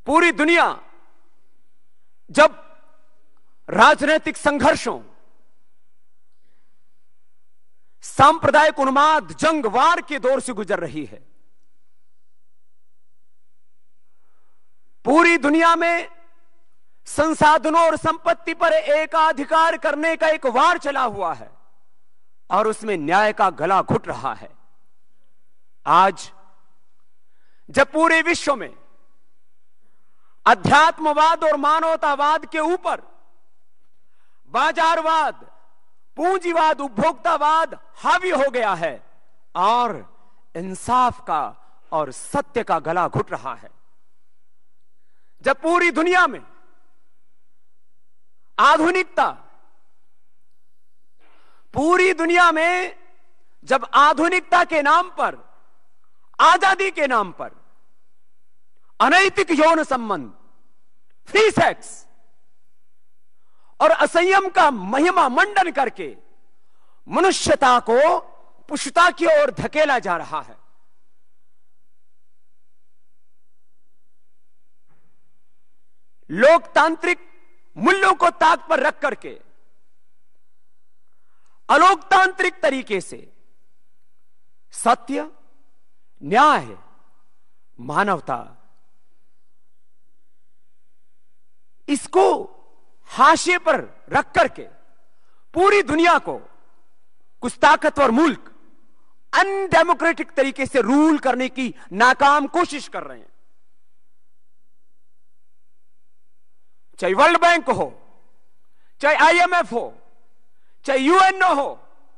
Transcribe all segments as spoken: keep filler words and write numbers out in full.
पूरी दुनिया जब राजनीतिक संघर्षों, सांप्रदायिक उन्माद, जंग, वार के दौर से गुजर रही है, पूरी दुनिया में संसाधनों और संपत्ति पर एकाधिकार करने का एक वार चला हुआ है और उसमें न्याय का गला घुट रहा है। आज जब पूरे विश्व में अध्यात्मवाद और मानवतावाद के ऊपर बाजारवाद, पूंजीवाद, उपभोक्तावाद हावी हो गया है और इंसाफ का और सत्य का गला घुट रहा है, जब पूरी दुनिया में आधुनिकता, पूरी दुनिया में जब आधुनिकता के नाम पर, आजादी के नाम पर अनैतिक यौन संबंध, फ्री सेक्स और असंयम का महिमा मंडन करके मनुष्यता को पुष्टता की ओर धकेला जा रहा है, लोकतांत्रिक मूल्यों को ताक पर रख करके अलोकतांत्रिक तरीके से सत्य, न्याय, मानवता, इसको हाशिए पर रख करके पूरी दुनिया को कुछ ताकतवर मुल्क अनडेमोक्रेटिक तरीके से रूल करने की नाकाम कोशिश कर रहे हैं। चाहे वर्ल्ड बैंक हो, चाहे आईएमएफ हो, चाहे यूएनओ हो,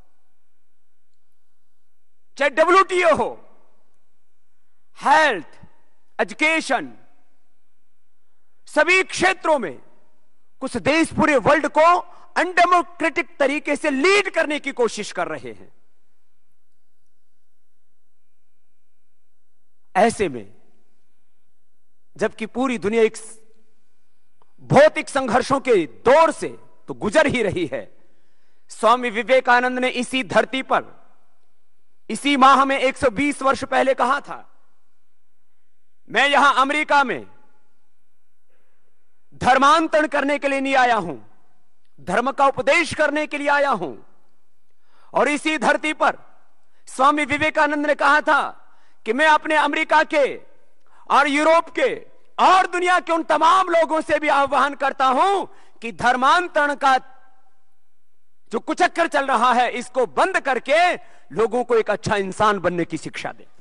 चाहे डब्ल्यूटीओ हो, हेल्थ, एजुकेशन, सभी क्षेत्रों में कुछ देश पूरे वर्ल्ड को अनडेमोक्रेटिक तरीके से लीड करने की कोशिश कर रहे हैं। ऐसे में जबकि पूरी दुनिया एक भौतिक संघर्षों के दौर से तो गुजर ही रही है, स्वामी विवेकानंद ने इसी धरती पर इसी माह में एक सौ बीस वर्ष पहले कहा था, मैं यहां अमेरिका में धर्मांतरण करने के लिए नहीं आया हूं, धर्म का उपदेश करने के लिए आया हूं। और इसी धरती पर स्वामी विवेकानंद ने कहा था कि मैं अपने अमेरिका के और यूरोप के और दुनिया के उन तमाम लोगों से भी आह्वान करता हूं कि धर्मांतरण का जो कुचक्कर चल रहा है इसको बंद करके लोगों को एक अच्छा इंसान बनने की शिक्षा दे।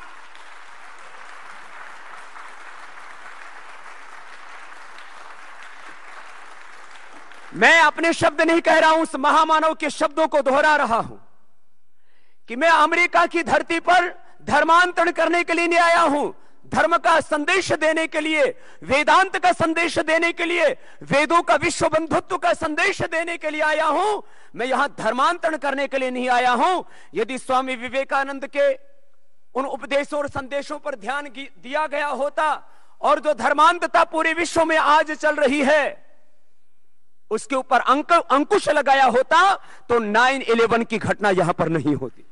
मैं अपने शब्द नहीं कह रहा हूं, उस महामानव के शब्दों को दोहरा रहा हूं कि मैं अमेरिका की धरती पर धर्मांतरण करने के लिए नहीं आया हूं, धर्म का संदेश देने के लिए, वेदांत का संदेश देने के लिए, वेदों का विश्व बंधुत्व का संदेश देने के लिए आया हूं। मैं यहां धर्मांतरण करने के लिए नहीं आया हूं। यदि स्वामी विवेकानंद के उन उपदेशों और संदेशों पर ध्यान दिया गया होता और जो धर्मांधता पूरे विश्व में आज चल रही है उसके ऊपर अंक अंकुश लगाया होता तो नाइन इलेवन की घटना यहां पर नहीं होती।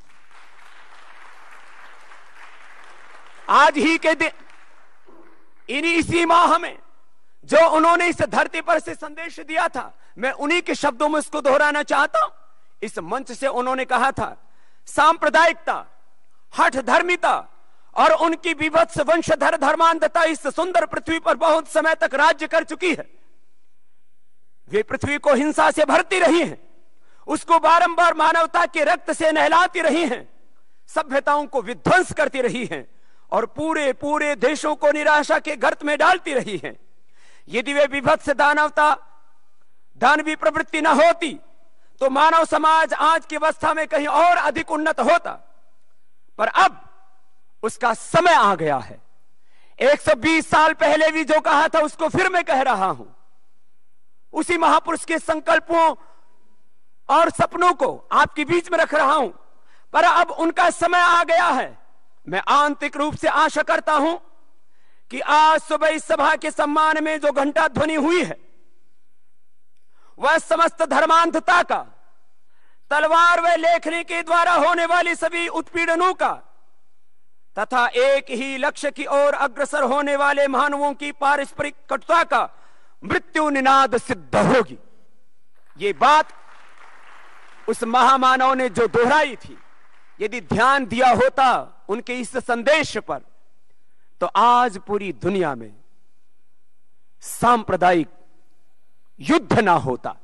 आज ही के दिन इन्हीं इसी माह में जो उन्होंने इस धरती पर से संदेश दिया था, मैं उन्हीं के शब्दों में इसको दोहराना चाहता हूं। इस मंच से उन्होंने कहा था, सांप्रदायिकता, हठ धर्मिता और उनकी विभत्स वंशधर धर्मांधता इस सुंदर पृथ्वी पर बहुत समय तक राज्य कर चुकी है। वे पृथ्वी को हिंसा से भरती रही हैं, उसको बारंबार मानवता के रक्त से नहलाती रही हैं, सभ्यताओं को विध्वंस करती रही हैं और पूरे पूरे देशों को निराशा के गर्त में डालती रही हैं। यदि वे विभत्स दानवता दानवी प्रवृत्ति न होती तो मानव समाज आज की अवस्था में कहीं और अधिक उन्नत होता, पर अब उसका समय आ गया है। एक सौ बीस साल पहले भी जो कहा था उसको फिर मैं कह रहा हूं। उसी महापुरुष के संकल्पों और सपनों को आपके बीच में रख रहा हूं, पर अब उनका समय आ गया है। मैं आंतरिक रूप से आशा करता हूं कि आज सुबह इस सभा के सम्मान में जो घंटा ध्वनि हुई है वह समस्त धर्मांधता का, तलवार व लेखनी के द्वारा होने वाली सभी उत्पीड़नों का, तथा एक ही लक्ष्य की ओर अग्रसर होने वाले मानवों की पारस्परिक कटुता का मृत्यु निनाद सिद्ध होगी। ये बात उस महामानव ने जो दोहराई थी, यदि ध्यान दिया होता उनके इस संदेश पर, तो आज पूरी दुनिया में सांप्रदायिक युद्ध ना होता।